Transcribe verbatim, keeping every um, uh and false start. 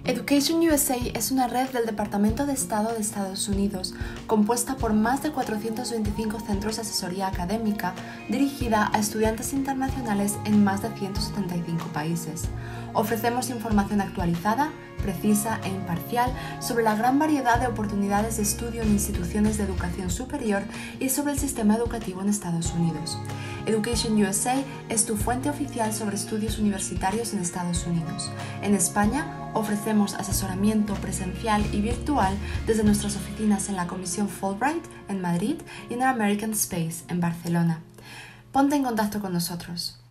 Education U S A es una red del Departamento de Estado de Estados Unidos, compuesta por más de cuatrocientos veinticinco centros de asesoría académica dirigida a estudiantes internacionales en más de ciento setenta y cinco países. Ofrecemos información actualizada, precisa e imparcial sobre la gran variedad de oportunidades de estudio en instituciones de educación superior y sobre el sistema educativo en Estados Unidos. Education U S A es tu fuente oficial sobre estudios universitarios en Estados Unidos. En España, ofrecemos asesoramiento presencial y virtual desde nuestras oficinas en la Comisión Fulbright en Madrid y en el American Space en Barcelona. Ponte en contacto con nosotros.